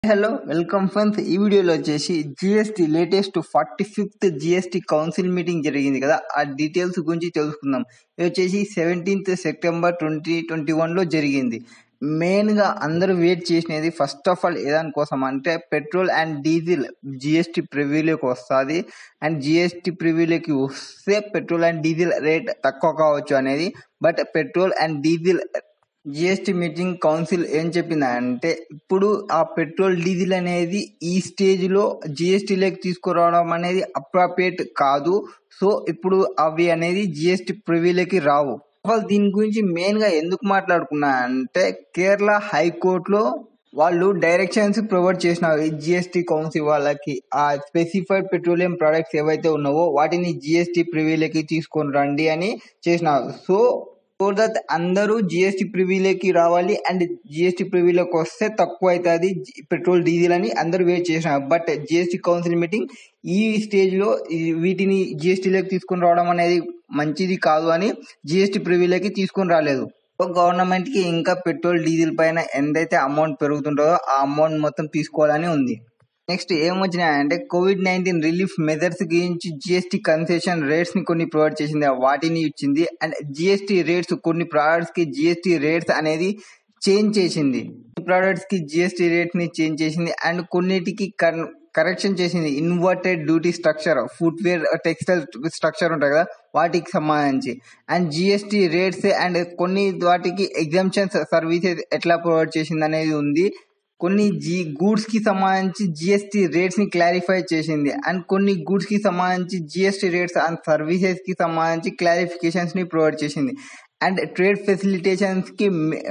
Hello welcome friends. ఈ వీడియోలో వచ్చేసి GST latest 45th GST council meeting జరిగింది కదా, ఆ డీటెయిల్స్ గురించి తెలుసుకుందాం. ఇది వచ్చేసి 17th సెప్టెంబర్ 2021లో జరిగింది. మెయిన్గా అందరూ వెయిట్ చేసినది ఫస్ట్ ఆఫ్ ఆల్ ఏదానికోసం అంటే పెట్రోల్ అండ్ డీజిల్ జిఎస్టీ ప్రివ్యూలోకి వస్తుంది. అండ్ జిఎస్టీ ప్రివ్యూలోకి వస్తే పెట్రోల్ అండ్ డీజిల్ రేట్ తక్కువ కావచ్చు అనేది. But petrol and diesel GST meeting council ఏం చెప్పిందంటే ఇప్పుడు ఆ పెట్రోల్ డీజిల్ అనేది ఈ స్టేజ్ లో జిఎస్టీలోకి తీసుకురావడం అనేది అప్రాప్రియేట్ కాదు. సో ఇప్పుడు అవి అనేది జిఎస్టీ ప్రివ్యూలోకి రావు. దీని గురించి మెయిన్ గా ఎందుకు మాట్లాడుకున్నా అంటే కేరళ హైకోర్టులో వాళ్ళు డైరెక్షన్స్ ప్రొవైడ్ చేసినారు జిఎస్టీ కౌన్సిల్ వాళ్ళకి. ఆ స్పెసిఫైడ్ పెట్రోలియం ప్రొడక్ట్స్ ఏవైతే ఉన్నావో వాటిని జిఎస్టీ ప్రివ్యూలోకి తీసుకొని రండి అని చేసినారు. సో దట్ అందరూ జిఎస్టీ ప్రివ్యూలోకి రావాలి అండ్ జిఎస్టీ ప్రివ్యూలోకి వస్తే తక్కువ అవుతుంది పెట్రోల్ డీజిల్ అని అందరూ వెయిట్ చేసినారు. బట్ జిఎస్టీ కౌన్సిల్ మీటింగ్ ఈ స్టేజ్ లో వీటిని జిఎస్టీలోకి తీసుకుని రావడం అనేది మంచిది కాదు అని జిఎస్టీ ప్రివ్యూలోకి తీసుకుని రాలేదు. గవర్నమెంట్ కి ఇంకా పెట్రోల్ డీజిల్ పైన ఎంతైతే అమౌంట్ పెరుగుతుంటుందో ఆ అమౌంట్ మొత్తం తీసుకోవాలని ఉంది. నెక్స్ట్ ఏమొచ్చినాయంటే COVID-19 రిలీఫ్ మెజర్స్ గురించి జిఎస్టీ కన్సెషన్ రేట్స్ ని కొన్ని ప్రొవైడ్ చేసింది, వాటిని ఇచ్చింది. అండ్ జిఎస్టీ రేట్స్ కొన్ని ప్రొడక్ట్స్ కి జిఎస్టీ రేట్స్ అనేది చేంజ్ చేసింది. ప్రొడక్ట్స్ కి జిఎస్టీ రేట్స్ ని చేంజ్ చేసింది అండ్ కొన్నిటికి కరెక్షన్ చేసింది. Inverted duty structure, footwear, textile structure ఉంటాయి కదా వాటికి సంబంధించి. అండ్ జిఎస్టీ రేట్స్ అండ్ కొన్ని వాటికి ఎగ్జామ్షన్స్ సర్వీసెస్ ఎట్లా ప్రొవైడ్ చేసింది అనేది ఉంది. కొన్ని గూడ్స్ కి సంబంధించి జిఎస్టీ రేట్స్ ని క్లారిఫై చేసింది అండ్ కొన్ని గూడ్స్ కి సంబంధించి జిఎస్టీ రేట్స్ అండ్ సర్వీసెస్ కి సంబంధించి క్లారిఫికేషన్స్ ని ప్రొవైడ్ చేసింది. అండ్ ట్రేడ్ ఫెసిలిటేషన్స్ కి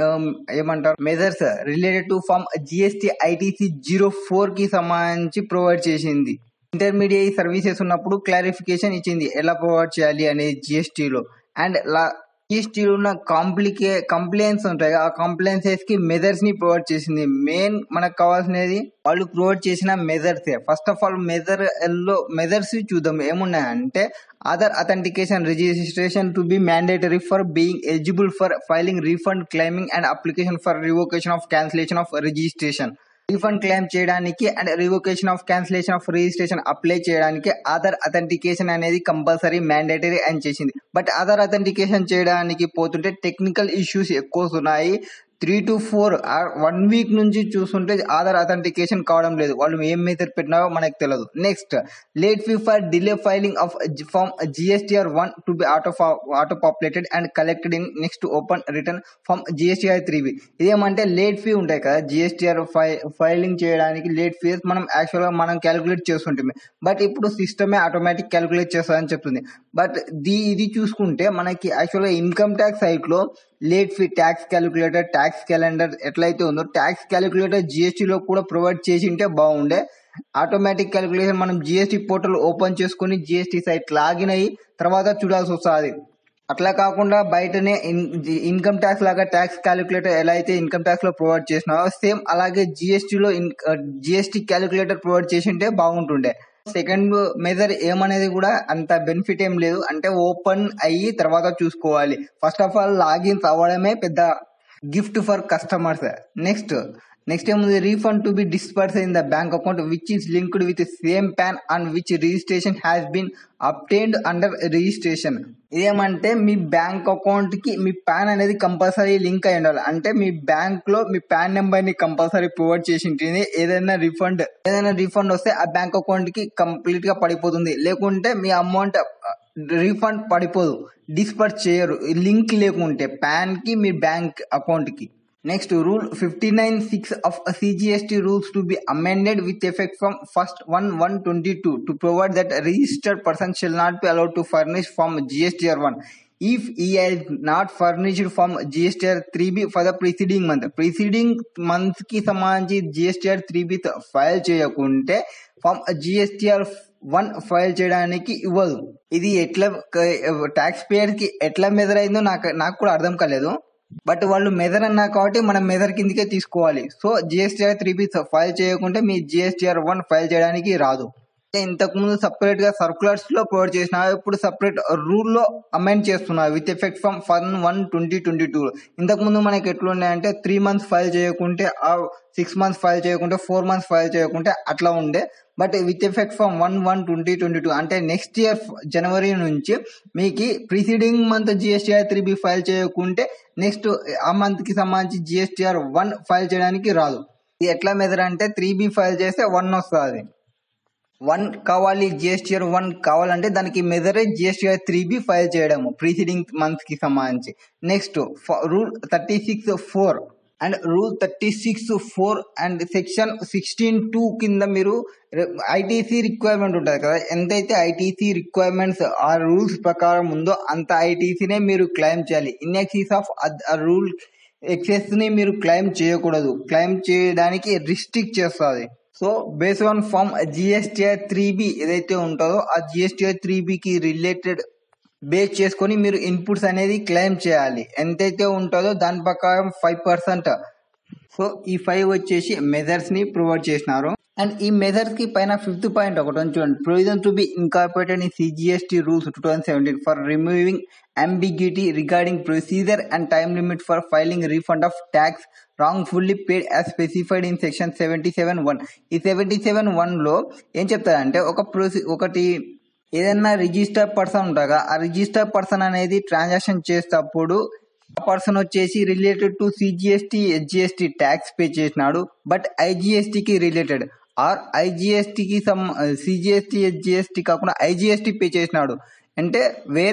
ఏమంటారు measures related to form GST ITC 04 కి సంబంధించి ప్రొవైడ్ చేసింది. ఇంటర్మీడియట్ సర్వీసెస్ ఉన్నప్పుడు క్లారిఫికేషన్ ఇచ్చింది ఎలా ప్రొవైడ్ చేయాలి అనేది జిఎస్టీలో. అండ్ జిఎస్టీలో ఉన్న కంప్లైంట్స్ ఉంటాయి, ఆ కంప్లైంట్స్ కి మెజర్స్ ని ప్రొవైడ్ చేసింది. మెయిన్ మనకు కావాల్సినది వాళ్ళు ప్రొవైడ్ చేసిన measures. First of all measures చూద్దాం. ఏమున్నాయంటే Aadhaar authentication registration to be mandatory for being eligible for filing refund claiming and application for revocation of cancellation of registration. Refund claim చేయడానికి and revocation of cancellation of registration apply చేయడానికి Aadhaar authentication అనేది compulsory mandatory అని చేసింది. But Aadhaar authentication చేయడానికి పోతుంటే technical issues ఎక్కువ ఉన్నాయి. 3 to 4 1 week నుంచి చూస్తుంటే ఆధార్ అథెంటికేషన్ కావడం లేదు. వాళ్ళు ఏం మెథడ్ పెట్టినారో మనకు తెలియదు. Next late fee for delay filing of form GSTR 1 to be auto populated and collected in next open return form GSTR 3B. ఇదేమంటే లేట్ ఫీ ఉంటాయి కదా GSTR ఫైలింగ్ చేయడానికి లేట్ ఫీస్ మనం యాక్చువల్ గా మనం క్యాలిక్యులేట్ చేస్తుంటాం. బట్ ఇప్పుడు సిస్టమే automatic calculate చేస్తుందని చెప్తుంది. బట్ ఇది చూసుకుంటే మనకి యాక్చువల్ గా ఇన్కమ్ ట్యాక్స్ సైట్ లో late fee tax calculator, tax calendar ఎట్లయితే ఉందో ట్యాక్స్ క్యాలిక్యులేటర్ జిఎస్టీలో కూడా ప్రొవైడ్ చేసి ఉంటే బాగుండే. ఆటోమేటిక్ క్యాలిక్యులేషన్ మనం జిఎస్టీ పోర్టల్ ఓపెన్ చేసుకుని జిఎస్టీ సైట్ లాగిన్ అయ్యి తర్వాత చూడాల్సి వస్తుంది. అట్లా కాకుండా బయటనే ఇన్కమ్ ట్యాక్స్ లాగా ట్యాక్స్ క్యాలిక్యులేటర్ ఎలా అయితే ఇన్కమ్ ట్యాక్స్ లో ప్రొవైడ్ చేసినావో సేమ్ అలాగే జిఎస్టీలో జిఎస్టీ క్యాలిక్యులేటర్ ప్రొవైడ్ చేసి ఉంటే బాగుంటుండే. సెకండ్ మెజర్ ఏమనేది కూడా అంత బెనిఫిట్ ఏం లేదు, అంటే ఓపెన్ అయ్యి తర్వాత చూసుకోవాలి. ఫస్ట్ ఆఫ్ ఆల్ లాగిన్స్ అవ్వడమే పెద్ద గిఫ్ట్ ఫర్ కస్టమర్స్. నెక్స్ట్ ఏముంది refund to be disburse in the bank account which is linked with same PAN and which registration has been obtained under registration. ఇదేమంటే మీ bank account కి మీ PAN అనేది compulsory link అయి ఉండాలి. అంటే మీ బ్యాంక్ లో మీ పాన్ నెంబర్ ని కంపల్సరీ ప్రొవైడ్ చేసి ఉంటుంది. ఏదైనా రిఫండ్ వస్తే ఆ బ్యాంక్ అకౌంట్ కి కంప్లీట్ గా పడిపోతుంది, లేకుంటే మీ అమౌంట్ రీఫండ్ పడిపోదు, డిస్పర్స్ చేయరు లింక్ లేకుంటే పాన్ కి మీ బ్యాంక్ అకౌంట్ కి. Next rule 59(6) of CGST rules to be amended with effect from 1/1/22 to provide that a registered person shall not be allowed to furnish form GSTR 1 if he has not furnished form GSTR 3B for the preceding month కి సంబంధించి GSTR 3B file చేయకుంటే form GSTR 1 file చేయడానికి ఇవ్వదు. ఇది ఎట్లా tax payer కి ఎట్లా measure అయిందో నాకు కూడా అర్థం కాలేదు. బట్ వాళ్ళు మెజర్ అన్నా కాబట్టి మనం మెజర్ కిందకే తీసుకోవాలి. సో GSTR 3B ఫైల్ చేయకుంటే మీ GSTR 1 ఫైల్ చేయడానికి రాదు. ఇంతకు ముందు సపరేట్ గా సర్క్యులర్స్ లో ప్రొవైడ్ చేసిన ఇప్పుడు సపరేట్ రూల్ లో అమెండ్ చేస్తున్నారు విత్ ఎఫెక్ట్ ఫ్రమ్ 1/1/2022. ఇంతకు ముందు మనకి ఎట్లున్నాయంటే 3 months ఫైల్ చేయకుంటే 6 months ఫైల్ చేయకుంటే 4 months ఫైల్ చేయకుంటే అట్లా ఉండే. బట్ విత్ ఎఫెక్ట్ ఫ్రమ్ 1/1/2022 అంటే నెక్స్ట్ ఇయర్ జనవరి నుంచి మీకు preceding month GSTR 3B file చేయకుంటే నెక్స్ట్ ఆ మంత్ కి సంబంధించి GSTR 1 ఫైల్ చేయడానికి రాదు. ఇది ఎట్లా మెథడ్ అంటే 3B ఫైల్ చేస్తే 1 వస్తుంది. 1 కావాలి, GSTR 1 కావాలంటే దానికి మెజరే GSTR 3B ఫైల్ చేయడము ప్రీసీడింగ్ మంత్ కి సంబంధించి. Next rule 36(4) and rule 36(4) and section 16(2) కింద మీరు ITC రిక్వైర్మెంట్ ఉంటుంది కదా, ఎంతైతే ITC రిక్వైర్మెంట్స్ ఆ రూల్స్ ప్రకారం ఉందో అంత ITCనే మీరు క్లెయిమ్ చేయాలి. In excess of rule excess ని మీరు క్లెయిమ్ చేయకూడదు. క్లెయిమ్ చేయడానికి రిస్ట్రిక్ట్ చేస్తుంది. So based on form GSTR 3B ఏదైతే ఉంటుందో ఆ GSTR 3B కి రిలేటెడ్ బేస్ చేసుకొని మీరు ఇన్పుట్స్ అనేది క్లెయిమ్ చేయాలి. ఎంతైతే ఉంటుందో దాని ప్రకారం 5%. సో ఈ 5 వచ్చేసి మెజర్స్ ని ప్రొవైడ్ చేసినారు. అండ్ ఈ మెజర్స్ కి పైన 5th పాయింట్ ఒకటి చూడండి, provision to be incorporated in CGST rules 2017 for removing ambiguity regarding procedure and time limit for filing refund of tax wrongfully paid as specified in section 77(1). ఈ 77(1) లో ఏం చెప్తారంటే ఒకటి ఏదైనా రిజిస్టర్ పర్సన్ ఉంటాగా, ఆ రిజిస్టర్ పర్సన్ అనేది ట్రాన్సాక్షన్ చేసేటప్పుడు ఆ పర్సన్ వచ్చేసి related to CGST SGST tax pay చేసినాడు, బట్ IGST కి రిలేటెడ్ ఆర్ IGST కి CGST SGST కాకుండా IGST పే చేసినాడు అంటే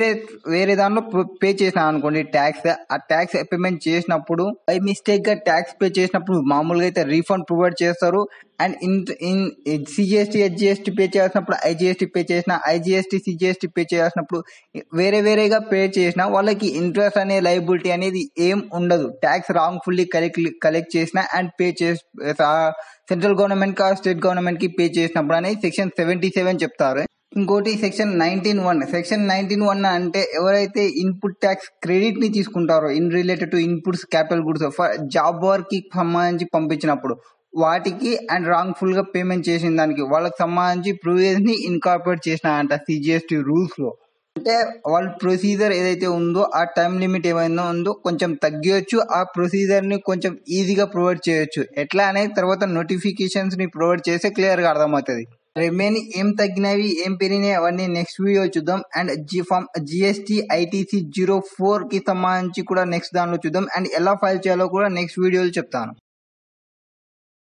వేరే దానిలో పే చేసినా అనుకోండి ట్యాక్స్. ఆ ట్యాక్స్ పేమెంట్ చేసినప్పుడు బై మిస్టేక్ గా ట్యాక్స్ పే చేసినప్పుడు మామూలుగా అయితే రీఫండ్ ప్రొవైడ్ చేస్తారు. And in CGST SGST pay చేసినప్పుడు IGST పే చేసిన, IGST CGST పే చేసినప్పుడు వేరేగా పే చేసిన వాళ్ళకి ఇంట్రెస్ట్ అనే లయబిలిటీ అనేది ఏం ఉండదు. ట్యాక్స్ రాంగ్ఫుల్లీ కలెక్ట్ చేసిన అండ్ పే చేసి సెంట్రల్ గవర్నమెంట్ కా స్టేట్ గవర్నమెంట్ కి పే చేసినప్పుడు అనేది సెక్షన్ 77 చెప్తారు. ఇంకోటి సెక్షన్ 19(1). సెక్షన్ 19(1) అంటే ఎవరైతే ఇన్పుట్ ట్యాక్స్ క్రెడిట్ ని తీసుకుంటారో in related to inputs capital goods for job work కి సంబంధించి పంపించినప్పుడు వాటికి అండ్ రాంగ్ఫుల్ గా పేమెంట్ చేసిన దానికి వాళ్ళకి సంబంధించి ప్రొవిజన్స్ ని ఇన్కార్పొరేట్ చేసినారంట CGST రూల్స్ లో. అంటే వాళ్ళ ప్రొసీజర్ ఏదైతే ఉందో ఆ టైం లిమిట్ ఏమైనా ఉందో కొంచెం తగ్గించచ్చు, ఆ ప్రొసీజర్ ని కొంచెం ఈజీగా ప్రొవైడ్ చేయొచ్చు. ఎట్లా అనేది తర్వాత నోటిఫికేషన్స్ ని ప్రొవైడ్ చేస్తే క్లియర్ గా అర్థమవుతుంది. రిమైనింగ్ ఏం తగ్గినవి ఏం పెరిగినాయి అవన్నీ నెక్స్ట్ వీడియో చూద్దాం. అండ్ GST ITC 04 కి సంబంధించి కూడా నెక్స్ట్ దానిలో చూద్దాం. అండ్ ఎలా ఫైల్ చేయాలో కూడా నెక్స్ట్ వీడియోలో చెప్తాను.